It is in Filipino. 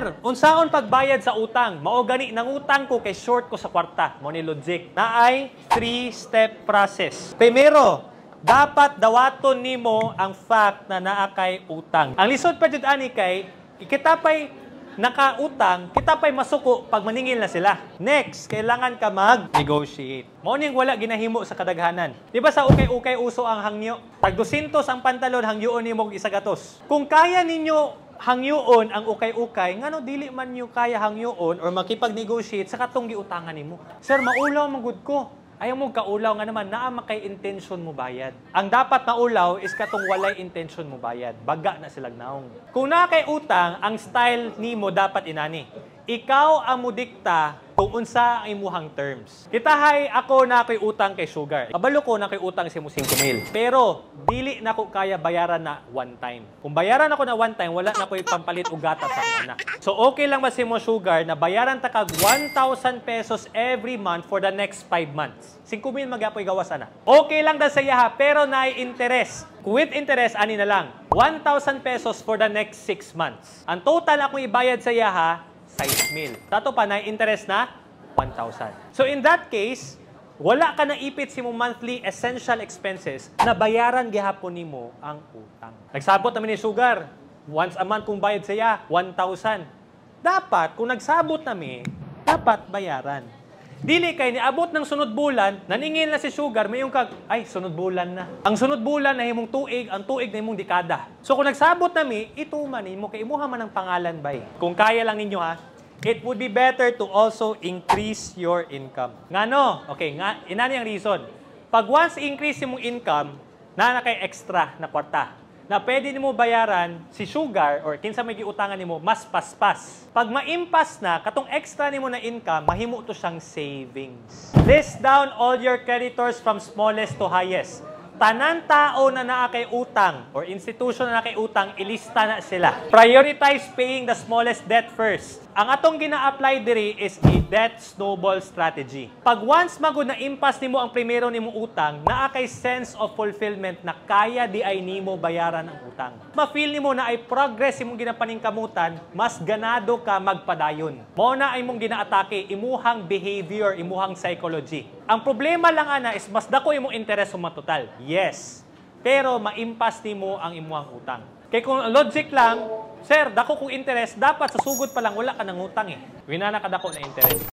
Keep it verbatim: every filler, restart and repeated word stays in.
Sir, unsaon pagbayad sa utang? Mao gani nangutang ko kay short ko sa kwarta. Mo ni logic. Na ay three-step process. Primero, dapat dawaton nimo ang fact na naa kay utang. Ang lisod pa jud ani kay kita pay nakautang, kita pa'y masuko pag maningil na sila. Next, kailangan ka mag-negotiate. Mao ning wala ginahimo sa kadaghanan. Di ba sa ukay-ukay uso ang hangyo? Tag dusintos ang pantalon, hangyoon nimo isa gatos. Kung kaya ninyo hangyoon ang ukay-ukay, ngano dili man nyo kaya hangyoon or makipag-negotiate sa katong giutangan nimo. Sir, maulaw magud ko. Ayaw mo kaulaw nga naman, naa makay intention mo bayad. Ang dapat maulaw is katong walay intention mo bayad. Baga na silang naong. Kung na kay utang, ang style nimo dapat inani. Ikaw ang mudikta kung unsa ang imuhang terms. Kitahay ako na ko'y utang kay Sugar. Kabalo ko na ko'y utang si mo cinco mil. Pero, dili na ko kaya bayaran na one time. Kung bayaran ako na one time, wala na ko'y pampalit o gata sa anak. So, okay lang ba si mo Sugar na bayaran ta kag one thousand pesos every month for the next five months? cinco mil magapoy gawasan na. Okay lang daw sa iya, pero na-interest. With interest, ani na lang. one thousand pesos for the next six months. Ang total akong ibayad sa iya, six mil. Tato pa na interest na one thousand. So in that case, wala ka na ipit si mo monthly essential expenses na bayaran gihapon nimo ang utang. Nagsabot namin ni Sugar, once a month kung bayad siya, one thousand. Dapat, kung nagsabot nami, dapat bayaran. Dili kay niabot ng sunod bulan, naningil na si Sugar, may yung kag, ay, sunod bulan na. Ang sunod bulan na himong tuig, ang tuig na himong dekada. So kung nagsabot nami, ito man mo, kay imuha man ang pangalan bay. Kung kaya lang ninyo ha, it would be better to also increase your income. Nga no? Okay, nga, inani ang reason. Pag once increase yung income, na na kay extra na kwarta, na pwede nimo bayaran si Sugar or kinsa may giutangan nimo mas paspas. Pag maimpas na, katong extra nimo na income, mahimo to siyang savings. List down all your creditors from smallest to highest. Tanan tao na naa kay utang or institution na naa kay utang, ilista na sila. Prioritize paying the smallest debt first. Ang atong gina-apply diri is a debt snowball strategy. Pag once magud na impas nimo ang primero nimo utang, naa kay sense of fulfillment na kaya di ay nimo bayaran ang utang. Ma-feel nimo na ay progress imong ginapaningkamutan, mas ganado ka magpadayon. Mao na ay imong gina-atake imuhang behavior, imuhang psychology. Ang problema lang ana is mas dako imong interest sa matotal. Yes. Pero maimpas nimo ang imuhang utang. Kaya kung logic lang, sir, dako kung interest, dapat sa sugod pa lang wala ka nang utang eh. Winana ka dako na interest.